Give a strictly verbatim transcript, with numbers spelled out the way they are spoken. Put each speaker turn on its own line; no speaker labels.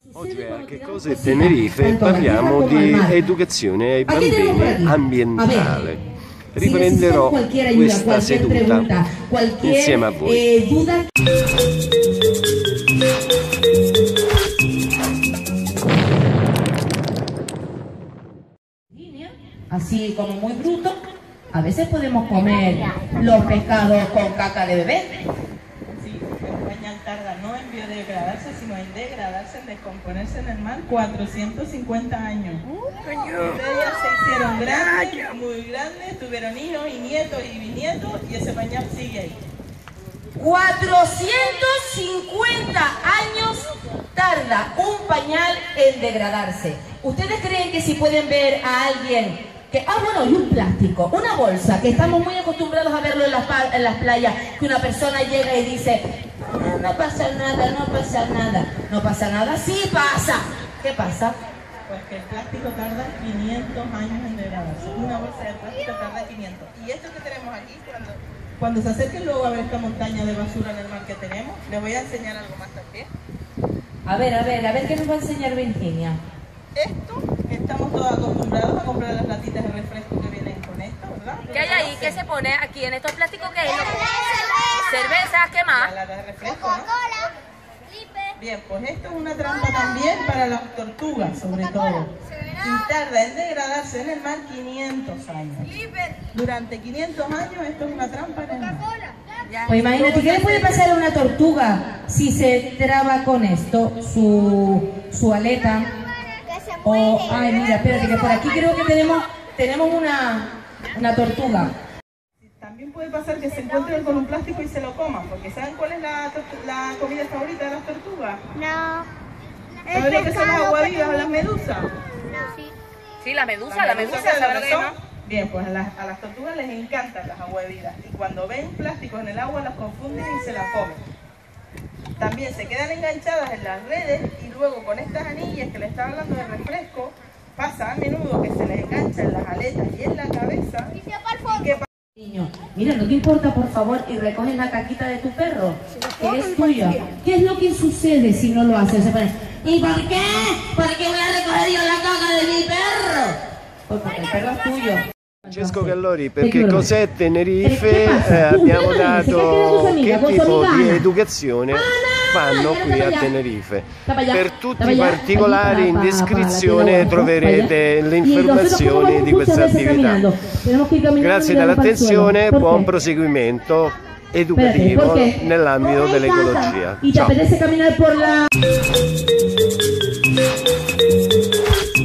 Oggi a Che Cosa è Tenerife parliamo di educazione ai bambini ambientale. Riprenderò questa seduta insieme a voi.
Así como muy bruto, a veces podemos comer los pescados con caca de bebé.
Sí, el pañal tarda no en biodegradarse, sino en degradarse, en descomponerse en el mar cuatrocientos cincuenta años. Ellas se hicieron grandes, muy grandes, tuvieron hijos y nietos y bisnietos, y ese pañal sigue ahí.
cuatrocientos cincuenta años tarda un pañal en degradarse. ¿Ustedes creen que si pueden ver a alguien que, ah bueno, y un plástico, una bolsa, que estamos muy acostumbrados a verlo en las, en las playas, que una persona llega y dice, no, no pasa nada, no pasa nada, no pasa nada, sí pasa? ¿Qué pasa?
Pues que el plástico tarda quinientos años en degradarse. Una bolsa de plástico tarda quinientos. Y esto que tenemos aquí, cuando, cuando se acerquen luego a ver esta montaña de basura en el mar que tenemos, les voy a enseñar algo más también.
A ver, a ver, a ver qué nos va a enseñar Virginia.
Esto, estamos todos acostumbrados a comprar las latitas de refresco que vienen con esto, ¿verdad?
¿Qué hay ahí? ¿Qué se pone aquí en estos plásticos? ¿Qué es? Cerveza, ¿qué más?
La lata de refresco, ¿no? Bien, pues esto es una trampa también para las tortugas, sobre todo. Y tarda en degradarse en el mar quinientos años. Durante quinientos años esto es una trampa en el mar.
Pues imagínate, ¿qué le puede pasar a una tortuga si se traba con esto, su, su aleta? O, ay, mira, espérate, que por aquí creo que tenemos, tenemos una, una tortuga.
También puede pasar que se encuentren con un plástico y se lo coman, porque ¿saben cuál es la, la comida favorita de las tortugas?
No.
¿Saben lo que son las aguavivas o las medusas?
No.
Sí, la medusa, la medusa,
¿saben
¿sabes
lo
lo
que
que
son?
es?
Bien, pues a las, a las tortugas les encantan las aguavivas y cuando ven plásticos en el agua las confunden y se las comen. También se quedan enganchadas en las redes y luego con estas anillas que les estaba hablando de refresco, pasa a menudo que se les engancha en las aletas y en la cabeza.
Y se va al fondo.
Niño, mira, no te importa, por favor, y recoges la caquita de tu perro, que es tuya. ¿Qué es lo que sucede si no lo haces? Se pone, ¿y por qué? ¿Por qué voy a recoger yo la caca de mi perro? Pues porque el perro es tuyo.
Francesco Gallori, per Che Cos'è Tenerife eh, abbiamo dato che tipo di educazione fanno qui a Tenerife. Per tutti i particolari in descrizione troverete le informazioni di questa attività. Grazie dell'attenzione, buon proseguimento educativo nell'ambito dell'ecologia. Ciao.